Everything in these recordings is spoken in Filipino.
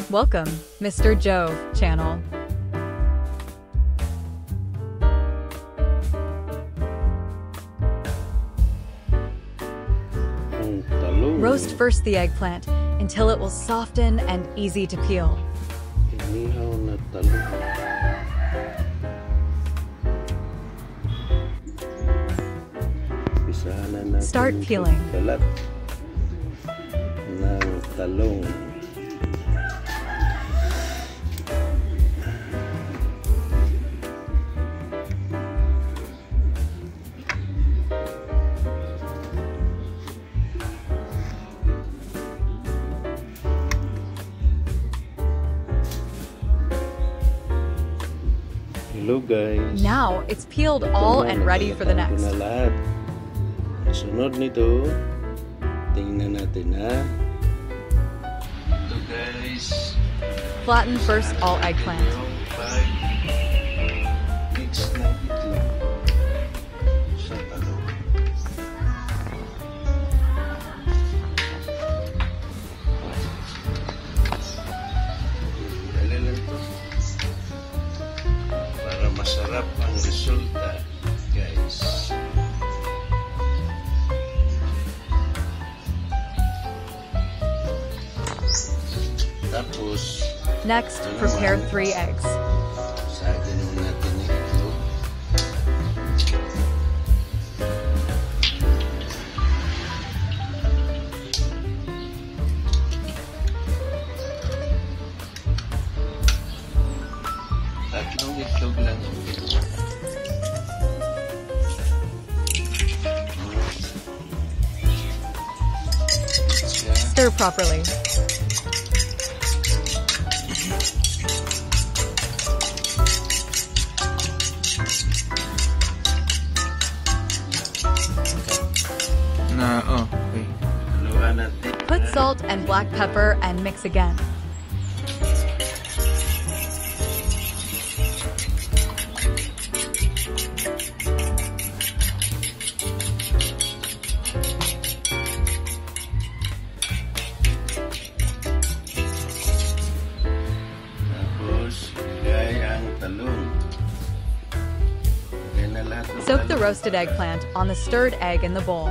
Welcome, Mr. Joe channel. Roast first the eggplant until it will soften and easy to peel. Inihaw na talong. Umpisahan na natin Start peeling. pagkalat ng talong. Hello guys. Now it's peeled all and ready for the next. Na lahat. Sunod nito, tingnan natin ha. Ito guys. Flatten first all eggplant. Mix ng itlog sa talong. Dali lang to. Para masarap ang resulta, guys. Tapos, Next, prepare 3 eggs. sagin mo natin yung itlog. Tatlong itlog lang. Stir properly. Okay. Haluan natin. Put salt and black pepper and mix again. Tapos, ilagay ang talong. Ilagay na lahat ng Soak the talong. roasted eggplant on the stirred egg in the bowl.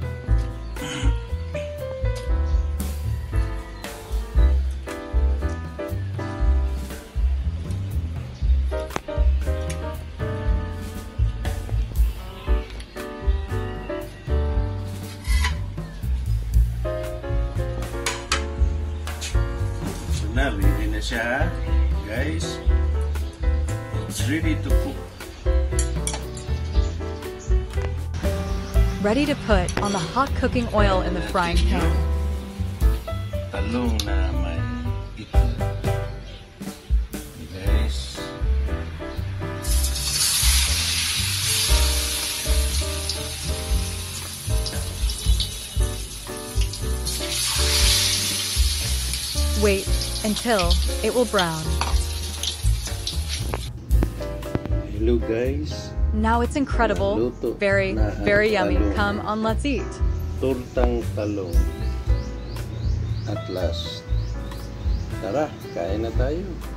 So na, ready na siya, guys. It's ready to cook. Ready to put on the hot cooking oil in the frying pan. Talong na may itlog. Guys. Wait until it will brown. Hello guys. Now it's incredible, Luto very, na ang very yummy. talong. Come on, let's eat. Tortang talong. At last. Tara, kain na tayo.